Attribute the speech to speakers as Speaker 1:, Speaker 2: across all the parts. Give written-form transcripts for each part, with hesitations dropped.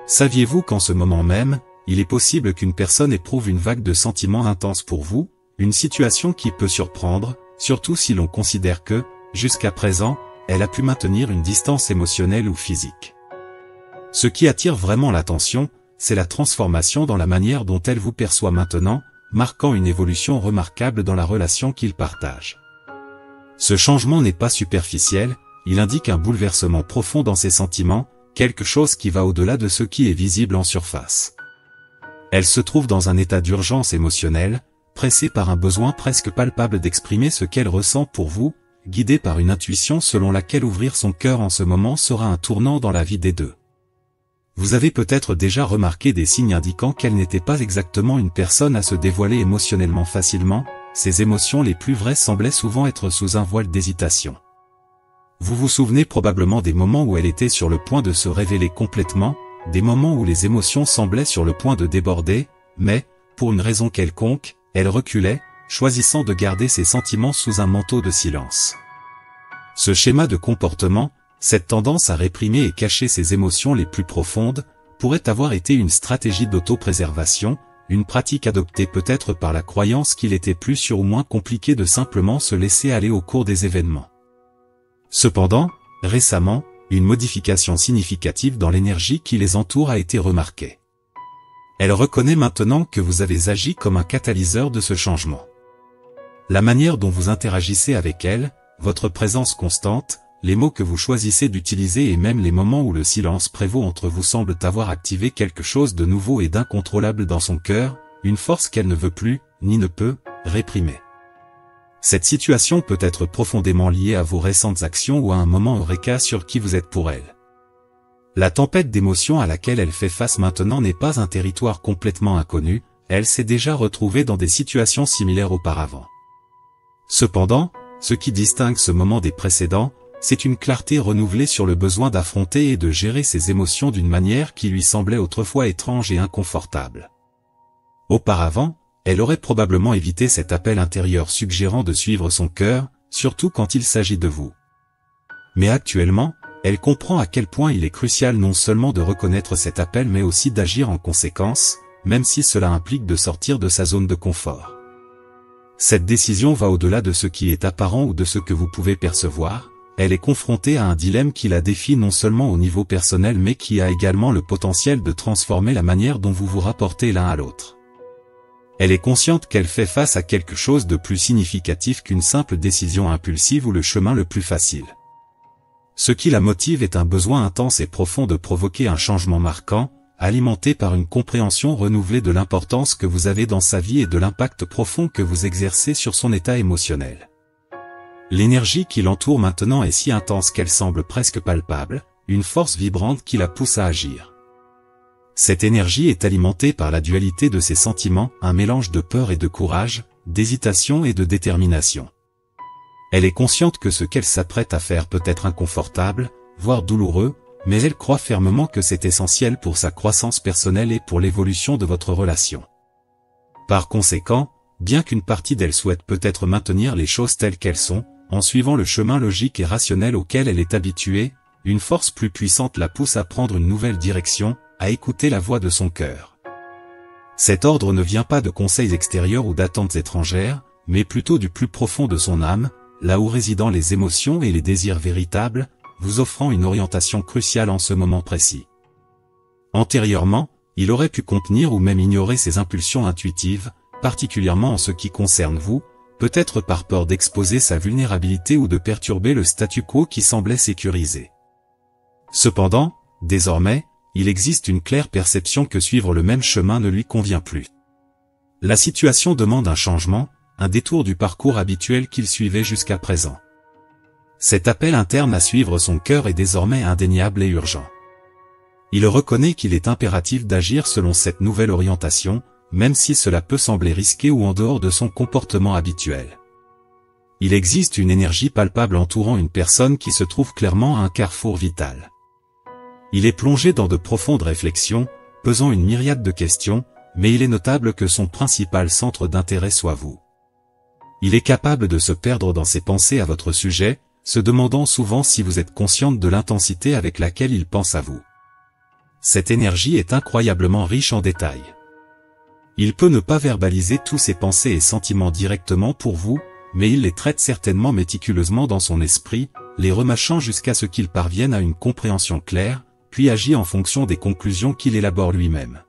Speaker 1: Saviez-vous qu'en ce moment même, il est possible qu'une personne éprouve une vague de sentiments intenses pour vous, une situation qui peut surprendre, surtout si l'on considère que, jusqu'à présent, elle a pu maintenir une distance émotionnelle ou physique. Ce qui attire vraiment l'attention, c'est la transformation dans la manière dont elle vous perçoit maintenant, marquant une évolution remarquable dans la relation qu'ils partagent. Ce changement n'est pas superficiel, il indique un bouleversement profond dans ses sentiments, quelque chose qui va au-delà de ce qui est visible en surface. Elle se trouve dans un état d'urgence émotionnelle, pressée par un besoin presque palpable d'exprimer ce qu'elle ressent pour vous, guidée par une intuition selon laquelle ouvrir son cœur en ce moment sera un tournant dans la vie des deux. Vous avez peut-être déjà remarqué des signes indiquant qu'elle n'était pas exactement une personne à se dévoiler émotionnellement facilement, ses émotions les plus vraies semblaient souvent être sous un voile d'hésitation. Vous vous souvenez probablement des moments où elle était sur le point de se révéler complètement, des moments où les émotions semblaient sur le point de déborder, mais, pour une raison quelconque, elle reculait, choisissant de garder ses sentiments sous un manteau de silence. Ce schéma de comportement, cette tendance à réprimer et cacher ses émotions les plus profondes, pourrait avoir été une stratégie d'autopréservation, une pratique adoptée peut-être par la croyance qu'il était plus sûr ou moins compliqué de simplement se laisser aller au cours des événements. Cependant, récemment, une modification significative dans l'énergie qui les entoure a été remarquée. Elle reconnaît maintenant que vous avez agi comme un catalyseur de ce changement. La manière dont vous interagissez avec elle, votre présence constante, les mots que vous choisissez d'utiliser et même les moments où le silence prévaut entre vous semblent avoir activé quelque chose de nouveau et d'incontrôlable dans son cœur, une force qu'elle ne veut plus, ni ne peut, réprimer. Cette situation peut être profondément liée à vos récentes actions ou à un moment eureka sur qui vous êtes pour elle. La tempête d'émotions à laquelle elle fait face maintenant n'est pas un territoire complètement inconnu, elle s'est déjà retrouvée dans des situations similaires auparavant. Cependant, ce qui distingue ce moment des précédents, c'est une clarté renouvelée sur le besoin d'affronter et de gérer ses émotions d'une manière qui lui semblait autrefois étrange et inconfortable. Auparavant, elle aurait probablement évité cet appel intérieur suggérant de suivre son cœur, surtout quand il s'agit de vous. Mais actuellement, elle comprend à quel point il est crucial non seulement de reconnaître cet appel mais aussi d'agir en conséquence, même si cela implique de sortir de sa zone de confort. Cette décision va au-delà de ce qui est apparent ou de ce que vous pouvez percevoir. Elle est confrontée à un dilemme qui la défie non seulement au niveau personnel mais qui a également le potentiel de transformer la manière dont vous vous rapportez l'un à l'autre. Elle est consciente qu'elle fait face à quelque chose de plus significatif qu'une simple décision impulsive ou le chemin le plus facile. Ce qui la motive est un besoin intense et profond de provoquer un changement marquant, alimenté par une compréhension renouvelée de l'importance que vous avez dans sa vie et de l'impact profond que vous exercez sur son état émotionnel. L'énergie qui l'entoure maintenant est si intense qu'elle semble presque palpable, une force vibrante qui la pousse à agir. Cette énergie est alimentée par la dualité de ses sentiments, un mélange de peur et de courage, d'hésitation et de détermination. Elle est consciente que ce qu'elle s'apprête à faire peut être inconfortable, voire douloureux, mais elle croit fermement que c'est essentiel pour sa croissance personnelle et pour l'évolution de votre relation. Par conséquent, bien qu'une partie d'elle souhaite peut-être maintenir les choses telles qu'elles sont, en suivant le chemin logique et rationnel auquel elle est habituée, une force plus puissante la pousse à prendre une nouvelle direction, à écouter la voix de son cœur. Cet ordre ne vient pas de conseils extérieurs ou d'attentes étrangères, mais plutôt du plus profond de son âme, là où résident les émotions et les désirs véritables, vous offrant une orientation cruciale en ce moment précis. Antérieurement, il aurait pu contenir ou même ignorer ses impulsions intuitives, particulièrement en ce qui concerne vous, peut-être par peur d'exposer sa vulnérabilité ou de perturber le statu quo qui semblait sécurisé. Cependant, désormais, il existe une claire perception que suivre le même chemin ne lui convient plus. La situation demande un changement, un détour du parcours habituel qu'il suivait jusqu'à présent. Cet appel interne à suivre son cœur est désormais indéniable et urgent. Il reconnaît qu'il est impératif d'agir selon cette nouvelle orientation, même si cela peut sembler risqué ou en dehors de son comportement habituel. Il existe une énergie palpable entourant une personne qui se trouve clairement à un carrefour vital. Il est plongé dans de profondes réflexions, pesant une myriade de questions, mais il est notable que son principal centre d'intérêt soit vous. Il est capable de se perdre dans ses pensées à votre sujet, se demandant souvent si vous êtes consciente de l'intensité avec laquelle il pense à vous. Cette énergie est incroyablement riche en détails. Il peut ne pas verbaliser tous ses pensées et sentiments directement pour vous, mais il les traite certainement méticuleusement dans son esprit, les remâchant jusqu'à ce qu'il parvienne à une compréhension claire, puis agit en fonction des conclusions qu'il élabore lui-même.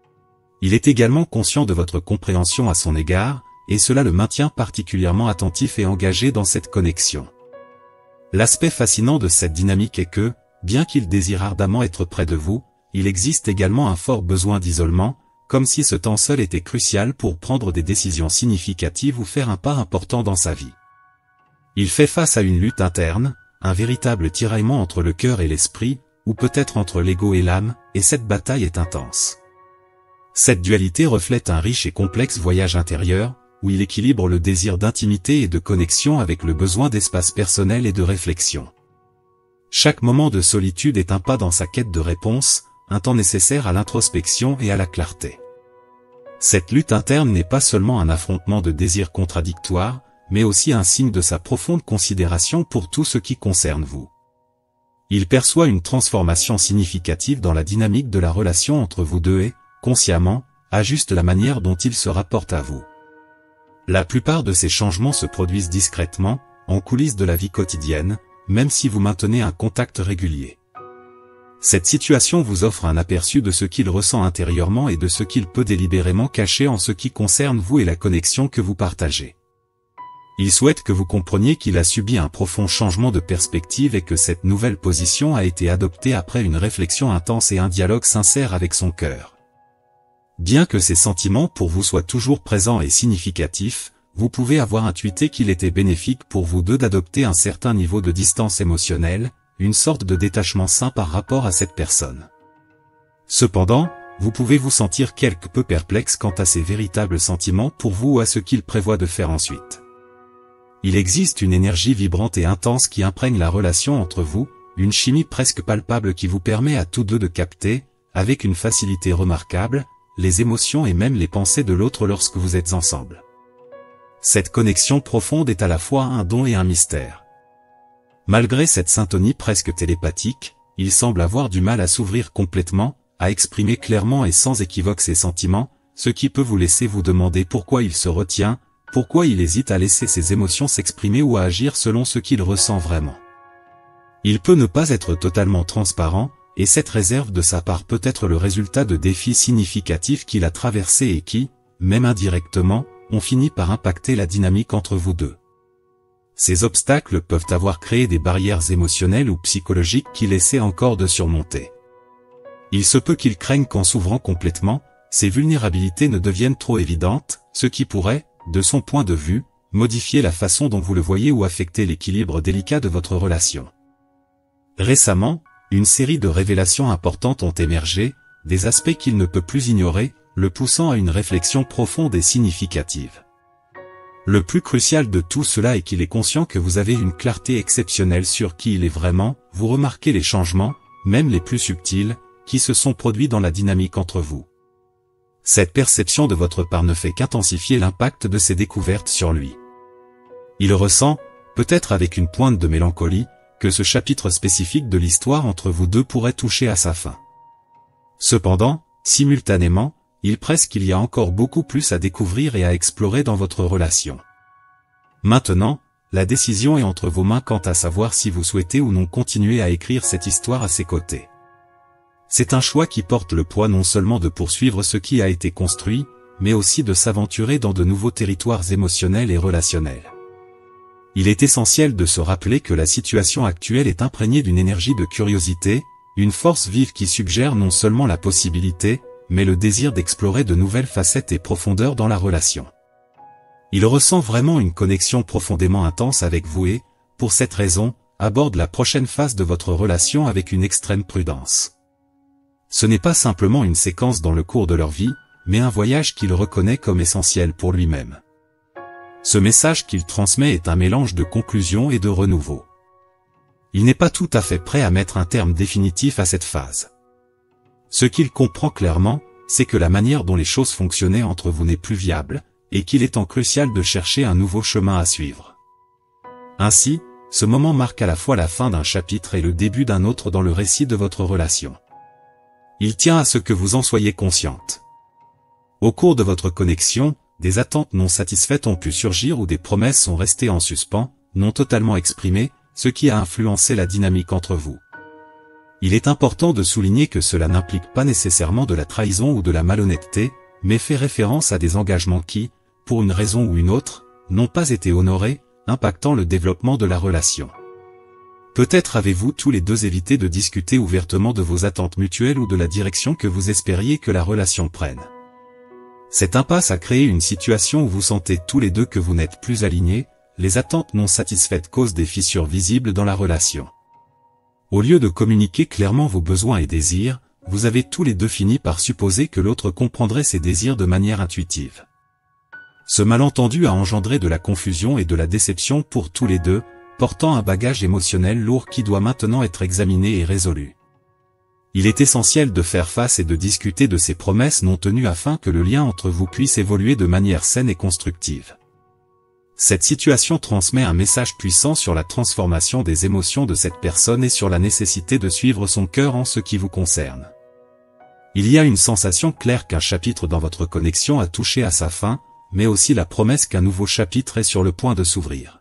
Speaker 1: Il est également conscient de votre compréhension à son égard, et cela le maintient particulièrement attentif et engagé dans cette connexion. L'aspect fascinant de cette dynamique est que, bien qu'il désire ardemment être près de vous, il existe également un fort besoin d'isolement, comme si ce temps seul était crucial pour prendre des décisions significatives ou faire un pas important dans sa vie. Il fait face à une lutte interne, un véritable tiraillement entre le cœur et l'esprit, ou peut-être entre l'ego et l'âme, et cette bataille est intense. Cette dualité reflète un riche et complexe voyage intérieur, où il équilibre le désir d'intimité et de connexion avec le besoin d'espace personnel et de réflexion. Chaque moment de solitude est un pas dans sa quête de réponse, un temps nécessaire à l'introspection et à la clarté. Cette lutte interne n'est pas seulement un affrontement de désirs contradictoires, mais aussi un signe de sa profonde considération pour tout ce qui concerne vous. Il perçoit une transformation significative dans la dynamique de la relation entre vous deux et, consciemment, ajuste la manière dont il se rapporte à vous. La plupart de ces changements se produisent discrètement, en coulisses de la vie quotidienne, même si vous maintenez un contact régulier. Cette situation vous offre un aperçu de ce qu'il ressent intérieurement et de ce qu'il peut délibérément cacher en ce qui concerne vous et la connexion que vous partagez. Il souhaite que vous compreniez qu'il a subi un profond changement de perspective et que cette nouvelle position a été adoptée après une réflexion intense et un dialogue sincère avec son cœur. Bien que ces sentiments pour vous soient toujours présents et significatifs, vous pouvez avoir intuité qu'il était bénéfique pour vous deux d'adopter un certain niveau de distance émotionnelle, une sorte de détachement sain par rapport à cette personne. Cependant, vous pouvez vous sentir quelque peu perplexe quant à ses véritables sentiments pour vous ou à ce qu'il prévoit de faire ensuite. Il existe une énergie vibrante et intense qui imprègne la relation entre vous, une chimie presque palpable qui vous permet à tous deux de capter, avec une facilité remarquable, les émotions et même les pensées de l'autre lorsque vous êtes ensemble. Cette connexion profonde est à la fois un don et un mystère. Malgré cette syntonie presque télépathique, il semble avoir du mal à s'ouvrir complètement, à exprimer clairement et sans équivoque ses sentiments, ce qui peut vous laisser vous demander pourquoi il se retient, pourquoi il hésite à laisser ses émotions s'exprimer ou à agir selon ce qu'il ressent vraiment. Il peut ne pas être totalement transparent, et cette réserve de sa part peut être le résultat de défis significatifs qu'il a traversés et qui, même indirectement, ont fini par impacter la dynamique entre vous deux. Ces obstacles peuvent avoir créé des barrières émotionnelles ou psychologiques qu'il essaie encore de surmonter. Il se peut qu'il craigne qu'en s'ouvrant complètement, ces vulnérabilités ne deviennent trop évidentes, ce qui pourrait, de son point de vue, modifier la façon dont vous le voyez ou affecter l'équilibre délicat de votre relation. Récemment, une série de révélations importantes ont émergé, des aspects qu'il ne peut plus ignorer, le poussant à une réflexion profonde et significative. Le plus crucial de tout cela est qu'il est conscient que vous avez une clarté exceptionnelle sur qui il est vraiment, vous remarquez les changements, même les plus subtils, qui se sont produits dans la dynamique entre vous. Cette perception de votre part ne fait qu'intensifier l'impact de ces découvertes sur lui. Il ressent, peut-être avec une pointe de mélancolie, que ce chapitre spécifique de l'histoire entre vous deux pourrait toucher à sa fin. Cependant, simultanément, il presse qu'il y a encore beaucoup plus à découvrir et à explorer dans votre relation. Maintenant, la décision est entre vos mains quant à savoir si vous souhaitez ou non continuer à écrire cette histoire à ses côtés. C'est un choix qui porte le poids non seulement de poursuivre ce qui a été construit, mais aussi de s'aventurer dans de nouveaux territoires émotionnels et relationnels. Il est essentiel de se rappeler que la situation actuelle est imprégnée d'une énergie de curiosité, une force vive qui suggère non seulement la possibilité, mais le désir d'explorer de nouvelles facettes et profondeurs dans la relation. Il ressent vraiment une connexion profondément intense avec vous et, pour cette raison, aborde la prochaine phase de votre relation avec une extrême prudence. Ce n'est pas simplement une séquence dans le cours de leur vie, mais un voyage qu'il reconnaît comme essentiel pour lui-même. Ce message qu'il transmet est un mélange de conclusion et de renouveau. Il n'est pas tout à fait prêt à mettre un terme définitif à cette phase. Ce qu'il comprend clairement, c'est que la manière dont les choses fonctionnaient entre vous n'est plus viable, et qu'il est crucial de chercher un nouveau chemin à suivre. Ainsi, ce moment marque à la fois la fin d'un chapitre et le début d'un autre dans le récit de votre relation. Il tient à ce que vous en soyez consciente. Au cours de votre connexion, des attentes non satisfaites ont pu surgir ou des promesses sont restées en suspens, non totalement exprimées, ce qui a influencé la dynamique entre vous. Il est important de souligner que cela n'implique pas nécessairement de la trahison ou de la malhonnêteté, mais fait référence à des engagements qui, pour une raison ou une autre, n'ont pas été honorés, impactant le développement de la relation. Peut-être avez-vous tous les deux évité de discuter ouvertement de vos attentes mutuelles ou de la direction que vous espériez que la relation prenne. Cette impasse a créé une situation où vous sentez tous les deux que vous n'êtes plus alignés, les attentes non satisfaites causent des fissures visibles dans la relation. Au lieu de communiquer clairement vos besoins et désirs, vous avez tous les deux fini par supposer que l'autre comprendrait ses désirs de manière intuitive. Ce malentendu a engendré de la confusion et de la déception pour tous les deux, portant un bagage émotionnel lourd qui doit maintenant être examiné et résolu. Il est essentiel de faire face et de discuter de ces promesses non tenues afin que le lien entre vous puisse évoluer de manière saine et constructive. Cette situation transmet un message puissant sur la transformation des émotions de cette personne et sur la nécessité de suivre son cœur en ce qui vous concerne. Il y a une sensation claire qu'un chapitre dans votre connexion a touché à sa fin, mais aussi la promesse qu'un nouveau chapitre est sur le point de s'ouvrir.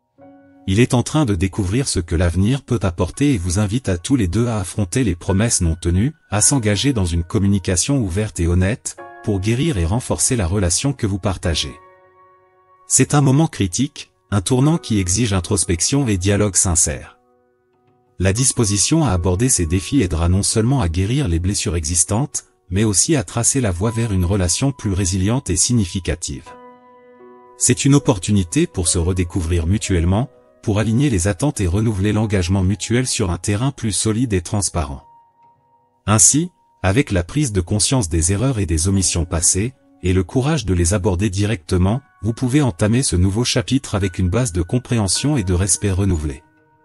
Speaker 1: Il est en train de découvrir ce que l'avenir peut apporter et vous invite à tous les deux à affronter les promesses non tenues, à s'engager dans une communication ouverte et honnête, pour guérir et renforcer la relation que vous partagez. C'est un moment critique, un tournant qui exige introspection et dialogue sincère. La disposition à aborder ces défis aidera non seulement à guérir les blessures existantes, mais aussi à tracer la voie vers une relation plus résiliente et significative. C'est une opportunité pour se redécouvrir mutuellement, pour aligner les attentes et renouveler l'engagement mutuel sur un terrain plus solide et transparent. Ainsi, avec la prise de conscience des erreurs et des omissions passées, et le courage de les aborder directement, vous pouvez entamer ce nouveau chapitre avec une base de compréhension et de respect renouvelé.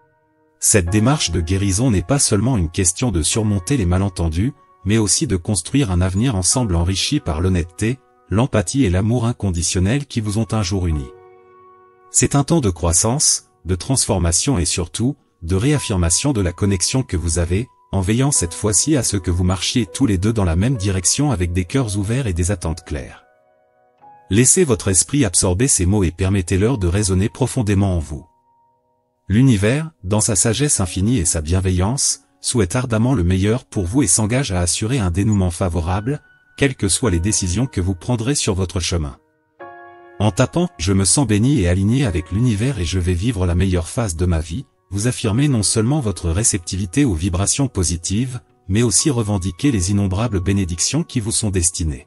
Speaker 1: Cette démarche de guérison n'est pas seulement une question de surmonter les malentendus, mais aussi de construire un avenir ensemble enrichi par l'honnêteté, l'empathie et l'amour inconditionnel qui vous ont un jour unis. C'est un temps de croissance, de transformation et surtout, de réaffirmation de la connexion que vous avez, en veillant cette fois-ci à ce que vous marchiez tous les deux dans la même direction avec des cœurs ouverts et des attentes claires. Laissez votre esprit absorber ces mots et permettez-leur de résonner profondément en vous. L'univers, dans sa sagesse infinie et sa bienveillance, souhaite ardemment le meilleur pour vous et s'engage à assurer un dénouement favorable, quelles que soient les décisions que vous prendrez sur votre chemin. En tapant « Je me sens béni et aligné avec l'univers et je vais vivre la meilleure phase de ma vie », vous affirmez non seulement votre réceptivité aux vibrations positives, mais aussi revendiquez les innombrables bénédictions qui vous sont destinées.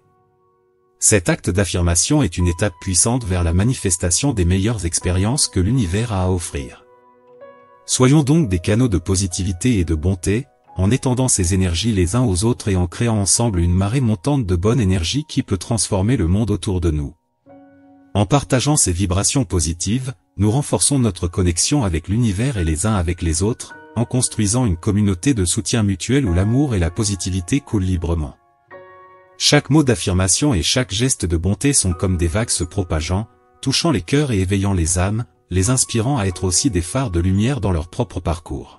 Speaker 1: Cet acte d'affirmation est une étape puissante vers la manifestation des meilleures expériences que l'univers a à offrir. Soyons donc des canaux de positivité et de bonté, en étendant ces énergies les uns aux autres et en créant ensemble une marée montante de bonne énergie qui peut transformer le monde autour de nous. En partageant ces vibrations positives, nous renforçons notre connexion avec l'univers et les uns avec les autres, en construisant une communauté de soutien mutuel où l'amour et la positivité coulent librement. Chaque mot d'affirmation et chaque geste de bonté sont comme des vagues se propageant, touchant les cœurs et éveillant les âmes, les inspirant à être aussi des phares de lumière dans leur propre parcours.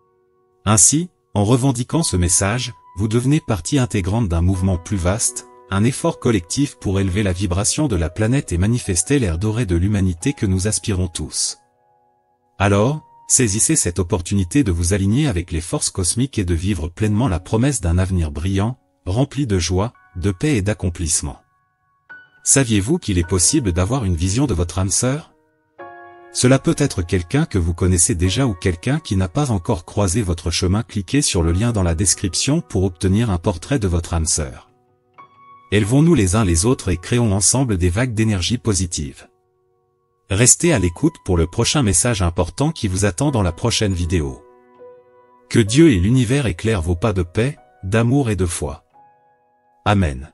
Speaker 1: Ainsi, en revendiquant ce message, vous devenez partie intégrante d'un mouvement plus vaste, un effort collectif pour élever la vibration de la planète et manifester l'ère dorée de l'humanité que nous aspirons tous. Alors, saisissez cette opportunité de vous aligner avec les forces cosmiques et de vivre pleinement la promesse d'un avenir brillant, rempli de joie, de paix et d'accomplissement. Saviez-vous qu'il est possible d'avoir une vision de votre âme sœur ? Cela peut être quelqu'un que vous connaissez déjà ou quelqu'un qui n'a pas encore croisé votre chemin. Cliquez sur le lien dans la description pour obtenir un portrait de votre âme sœur. Élevons-nous les uns les autres et créons ensemble des vagues d'énergie positive. Restez à l'écoute pour le prochain message important qui vous attend dans la prochaine vidéo. Que Dieu et l'univers éclairent vos pas de paix, d'amour et de foi. Amen.